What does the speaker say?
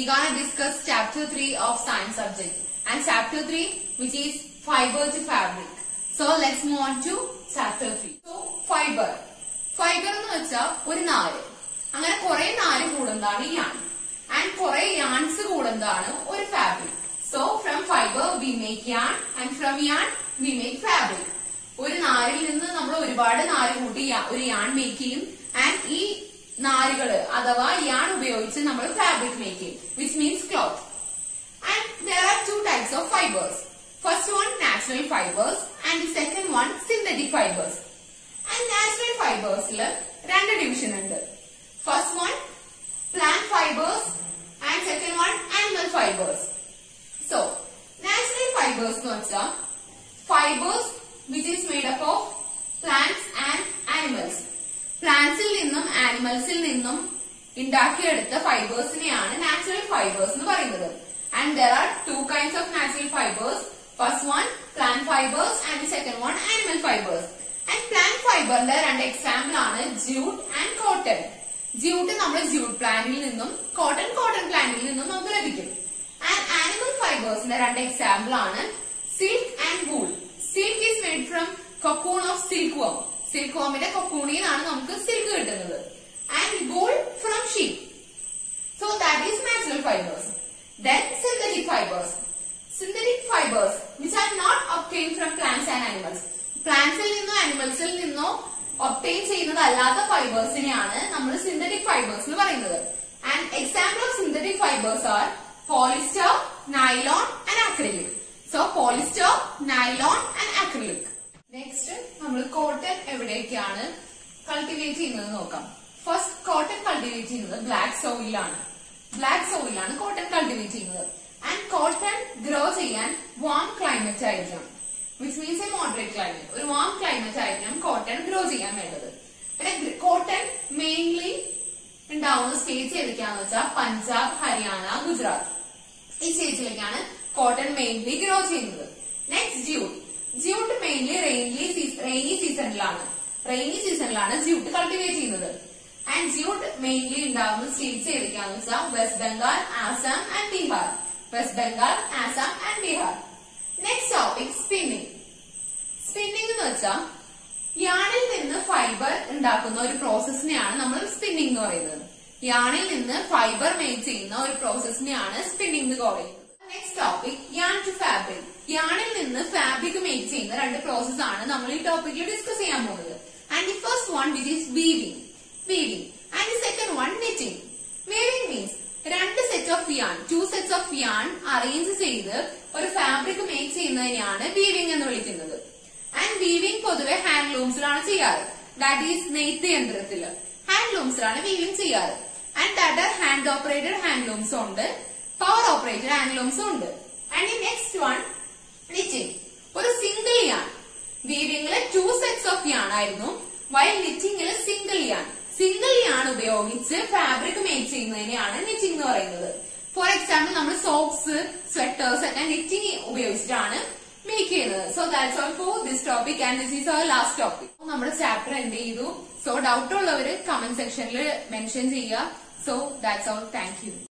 we gonna discuss chapter 3 of science subject and chapter 3 which is fiber to fabric. So let's move on to chapter 3. So fiber എന്ന് വെച്ചാൽ ഒരു നാര്, അങ്ങനെ കുറെ നാര് കൂടുന്നതാണ് yarn and കുറെ yarns കൂടുന്നതാണ് ഒരു fabric. So from fiber we make yarn and from yarn we make fabric. ഒരു നാരിൽ നിന്ന് നമ്മൾ ഒരുപാട് നാര് കൂട്ടി ഒരു yarn make ചെയ്യും and ഈ നാരുകള് അഥവാ yarn ഉപയോഗിച്ച് നമ്മൾ fabric make ചെയ്യും, which means cloth. And there are two types of fibers. First one natural fibers and the second one synthetic fibers. And natural fibers le rendu division undu. First one plant fibers and second one animal fibers. So natural fibers nu vecha fibers which is made up of plants and animals. Plants il ninnum animals il ninnum ഉണ്ടാക്കിയെടുത്ത ഫൈബേഴ്സിനെയാണ് natural fibres എന്ന് പറയുന്നത്. And there are two kinds of natural fibers. First one plant fibers and the second one animal fibers. And plant fiber ന്റെ രണ്ട് example ആണ് jute and cotton. Jute നമ്മൾ jute പ്ലാന്റിൽ നിന്നും cotton പ്ലാന്റിൽ നിന്നും നമുക്ക് ലഭിക്കും. And animal fibers ന്റെ രണ്ട് എക്സാമ്പിൾ ആണ് silk and wool. Silk is made from cocoon of silkworm. Silkwormന്റെ cocoonil നിന്നാണ് നമുക്ക് silk കിട്ടുന്നത്. And wool from sheep. So that is natural fibers. Then synthetic fibers. Synthetic fibers which are not obtained from plants and animals. Plants il ninno animals il ninno obtain ചെയ്യുന്നതല്ലാത്ത ഫൈബേഴ്സിനെയാണ് നമ്മൾ synthetic fibers എന്ന് പറയുന്നത്. And example of synthetic fibers are polyester, nylon and acrylic. So polyester, nylon and acrylic. Next നമ്മൾ cotton എവിടേക്കാണ് cultivate ചെയ്യുന്നത് നോക്കാം. First cotton cultivate ചെയ്യുന്നത് black സോയിലാണ്. Black സോയിലാണ് കോട്ടൺ കൾട്ടിവേറ്റ് ചെയ്യുന്നത്. And cotton grow ചെയ്യാൻ warm climate ആയിരിക്കണം, which means a moderate climate. ഒരു warm climate ആയിരിക്കണം cotton grow ചെയ്യാൻ വേണ്ടത്. പിന്നെ cotton mainly ഉണ്ടാവുന്ന സ്റ്റേറ്റ്സ് ഏതൊക്കെയാണെന്ന് വെച്ചാൽ പഞ്ചാബ്, ഹരിയാന, ഗുജറാത്ത്. ഈ സ്റ്റേറ്റ്സിലേക്കാണ് cotton mainly grow ചെയ്യുന്നത്. Next jute. Jute mainly rainy സീസണിലാണ് jute കൾട്ടിവേറ്റ് ചെയ്യുന്നത്. And jute mainly ഉണ്ടാവുന്ന സ്റ്റേറ്റ്സ് ഏതൊക്കെയാണെന്ന് വെച്ചാൽ west Bengal, Assam and Bihar. West Bengal, Assam and Bihar. Next topic spinning. Spinning എന്ന് വെച്ചാൽ യാണിൽ നിന്ന് ഫൈബർ ഉണ്ടാക്കുന്ന ഒരു പ്രോസസ്സിനെയാണ് നമ്മൾ സ്പിന്നിങ് എന്ന് പറയുന്നത്. യാണിൽ നിന്ന് ഫൈബർ മേക്ക് ചെയ്യുന്ന ഒരു പ്രോസസ്സിനെയാണ് സ്പിന്നിങ് എന്ന് പറയുന്നത്. Next topic yarn to fabric. യാണിൽ നിന്ന് ഫാബ്രിക് മേക്ക് ചെയ്യുന്ന രണ്ട് പ്രോസസ് ആണ് നമ്മൾ ഈ ടോപ്പിക്കിൽ ഡിസ്കസ് ചെയ്യാൻ പോകുന്നത്. And the first one which is weaving. And the second one knitting. Weaving means രണ്ട് set of yarn, two sets of yarn arrange ചെയ്ത് ഒരു ഫാബ്രിക് മേക്ക് ചെയ്യുന്നതിനെയാണ് വീവിംഗ് എന്ന് വിളിക്കുന്നത്. ആൻഡ് വീവിംഗ് പൊതുവെ ഹാൻഡ്ലൂംസിലാണ് ചെയ്യാറ്. ദാറ്റ് ഈസ് നെയ്ത്ത് യന്ത്രത്തില് ഹാൻഡ്ലൂംസിലാണ് വീവിംഗ് ചെയ്യാറ്. And that are hand operated ഹാൻഡ്ലൂംസും ഉണ്ട്, പവർ ഓപ്പറേറ്റഡ് ഹാൻഡ്ലൂംസും ഉണ്ട്. ആൻഡ് ഈ നെക്സ്റ്റ് വൺ knitting. ഒരു സിംഗിൾ yarn. വീവിംഗില് ടു സെറ്റ്സ് ഓഫ് yarn ആയിരുന്നു, വൈൽ knittingല് സിംഗിൾ yarn ഉപയോഗിച്ച് ഫാബ്രിക് മേക്ക് ചെയ്യുന്നതിനെയാണ് knitting എന്ന് പറയുന്നത്. ഫോർ എക്സാമ്പിൾ നമ്മൾ സോക്സ്, സ്വെറ്റേഴ്സ് ഒക്കെ knitting ഉപയോഗിച്ചിട്ടാണ് മേക്ക് ചെയ്യുന്നത്. So that's all for this topic and this is our last topic. നമ്മുടെ ചാപ്റ്റർ എൻഡ് ചെയ്തു. സോ ഡൗട്ട് ഉള്ളവര് കമന്റ് സെക്ഷനിൽ മെൻഷൻ ചെയ്യുക. So that's all. Thank U.